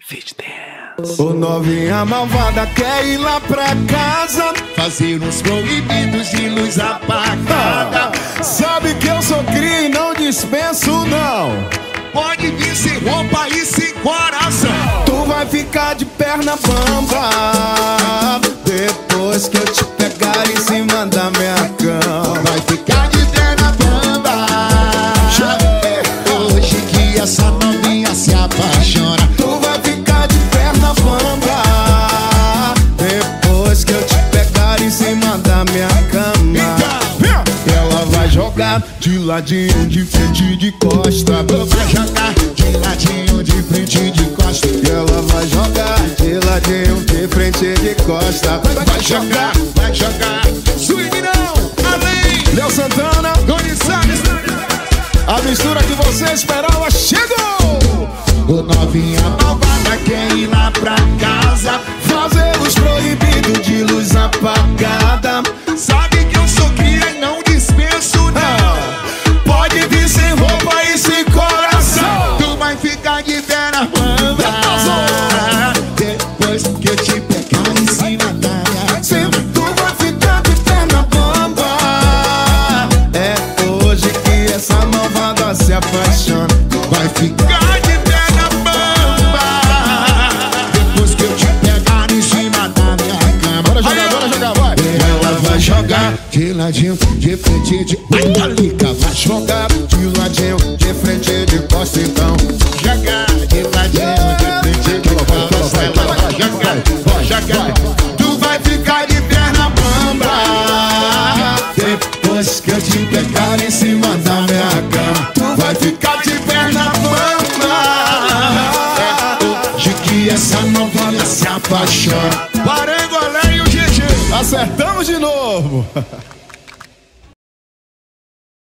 FitDance. O novinha malvada quer ir lá pra casa fazer uns proibidos de luz apagada. Sabe que eu sou cria e não dispenso não. Pode vir sem roupa e sem coração. Tu vai ficar de perna bamba depois que eu te pegar em cima da minha cama. Vai ficar de perna bamba hoje que essa novinha se apaixona. Tu vai ficar de perna bamba depois que eu te pegar em cima da minha cama. Ela vai jogar de ladinho, de frente, de costa. Vai jogar de ladinho, de frente, de costa. E ela vai jogar de ladinho, de frente, de costa. Vai jogar, vai jogar. Swing não, além. Léo Santana, a mistura que você esperava chegou. O novinha malvada quer ir lá pra casa fazer os proibidos de luz apagada. Sabe que eu sou cria e não dispenso não. Pode vir sem roupa e sem coração. Tu vai ficar de perna bamba depois que eu te pegar em cima da minha cama. Tu vai ficar de perna bamba. É hoje que essa malvada se apaixona. Vai ficar de perna bamba depois que eu te pegar em cima da minha cama. Bora jogar, vai. Ela vai jogar de ladinho, de frente, de liga. Vai jogar de ladinho, de frente, de costa então. Jogar de ladinho, de frente, de costa. Ela vai jogar, vai jogar. Tu vai ficar de perna bamba depois que eu te pegar em cima da minha cama. Tu vai ficar de perna bamba. Hoje que essa novinha se apaixona. Parangolé e o GG. Acertamos de novo.